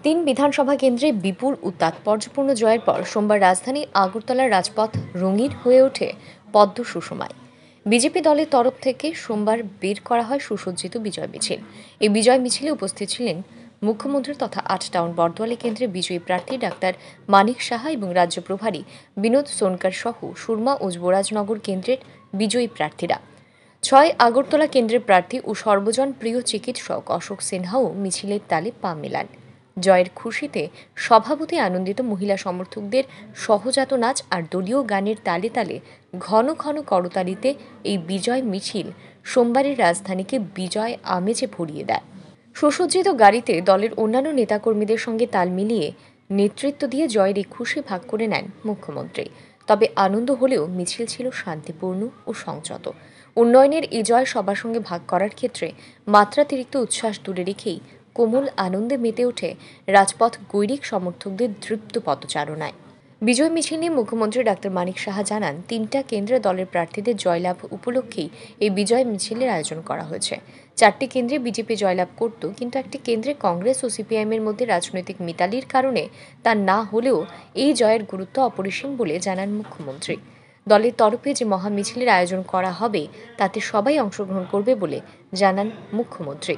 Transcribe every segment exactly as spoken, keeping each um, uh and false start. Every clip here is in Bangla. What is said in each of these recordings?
তিন বিধানসভা কেন্দ্রে বিপুল ও তাৎপর্যপূর্ণ জয়ের পর সোমবার রাজধানী আগরতলার রাজপথ রঙিন হয়ে ওঠে পদ্ম সুষমায়। বিজেপি দলের তরফ থেকে সোমবার বের করা হয় সুসজ্জিত বিজয় মিছিল। এই বিজয় মিছিলে উপস্থিত ছিলেন মুখ্যমন্ত্রী তথা আট টাউন বর্দোয়ালি কেন্দ্রের বিজয়ী প্রার্থী ডাক্তার মানিক সাহা এবং রাজ্য প্রভারী বিনোদ সোনকার সহ সুরমা ও যুবরাজনগর কেন্দ্রের বিজয়ী প্রার্থীরা। ছয় আগরতলা কেন্দ্রের প্রার্থী ও সর্বজন প্রিয় চিকিৎসক অশোক সিনহাও মিছিলের তালে পা মেলান। জয়ের খুশিতে সভাপতি আনন্দিত মহিলা সমর্থকদের সহজাত নাচ আর দলীয় গানের তালে তালে ঘন ঘন করতালিতে এই বিজয় মিছিল সোমবারের রাজধানীকে বিজয় আমেজে ভরিয়ে দেয়। সুসজ্জিত গাড়িতে দলের অন্যান্য নেতাকর্মীদের সঙ্গে তাল মিলিয়ে নেতৃত্ব দিয়ে জয়ের এই খুশি ভাগ করে নেন মুখ্যমন্ত্রী। তবে আনন্দ হলেও মিছিল ছিল শান্তিপূর্ণ ও সংযত। উন্নয়নের এই জয় সবার সঙ্গে ভাগ করার ক্ষেত্রে মাত্রাতিরিক্ত উচ্ছ্বাস দূরে রেখেই কোমল আনন্দে মেতে ওঠে রাজপথ গৈরিক সমর্থকদের দৃপ্ত পদচারণায়। বিজয় মিছিল নিয়ে মুখ্যমন্ত্রী ডাক্তার মানিক সাহা জানান, তিনটা কেন্দ্রে দলের প্রার্থীদের জয়লাভ উপলক্ষেই এই বিজয় মিছিলের আয়োজন করা হয়েছে। চারটি কেন্দ্রে বিজেপি জয়লাভ করত, কিন্তু একটি কেন্দ্রে কংগ্রেস ও সিপিআইএমের মধ্যে রাজনৈতিক মিতালির কারণে তা না হলেও এই জয়ের গুরুত্ব অপরিসীম বলে জানান মুখ্যমন্ত্রী। দলের তরফে যে মহামিছিলের আয়োজন করা হবে তাতে সবাই অংশগ্রহণ করবে বলে জানান মুখ্যমন্ত্রী।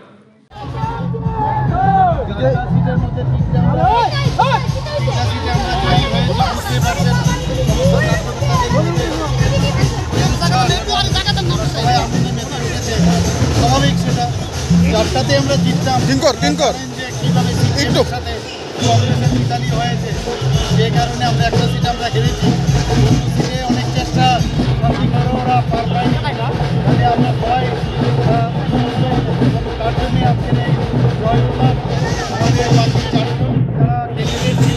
স্বাভাবিক, সেটা চারটাতে আমরা জিততাম, সাথে কংগ্রেসের মিতালি হয়েছে, যে কারণে আমরা একটা সিট আমরা হেরেছি। সিটে অনেক চেষ্টা ওরা পার পায়নি, তাহলে আমরা ভয় তার জন্যে আজকের এই জয় উল্লাস। আমাদের বাকি চারজন যারা ক্যান্ডিডেট ছিল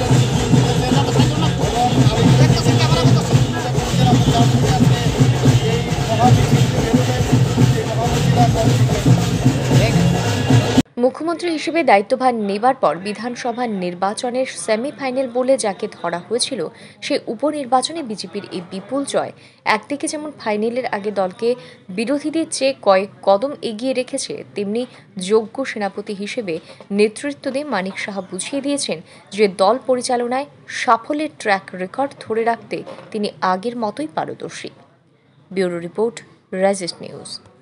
মুখ্যমন্ত্রী হিসেবে দায়িত্বভার নেবার পর বিধানসভা নির্বাচনের সেমিফাইনাল বলে যাকে ধরা হয়েছিল, সে উপনির্বাচনে বিজেপির এই বিপুল জয় একদিকে যেমন ফাইনালের আগে দলকে বিরোধীদের চেয়ে কয়েক কদম এগিয়ে রেখেছে, তেমনি যোগ্য সেনাপতি হিসেবে নেতৃত্ব দিয়ে মানিক সাহা বুঝিয়ে দিয়েছেন যে দল পরিচালনায় সাফল্যের ট্র্যাক রেকর্ড ধরে রাখতে তিনি আগের মতোই পারদর্শী। ব্যুরো রিপোর্ট, রাইজিস্ট নিউজ।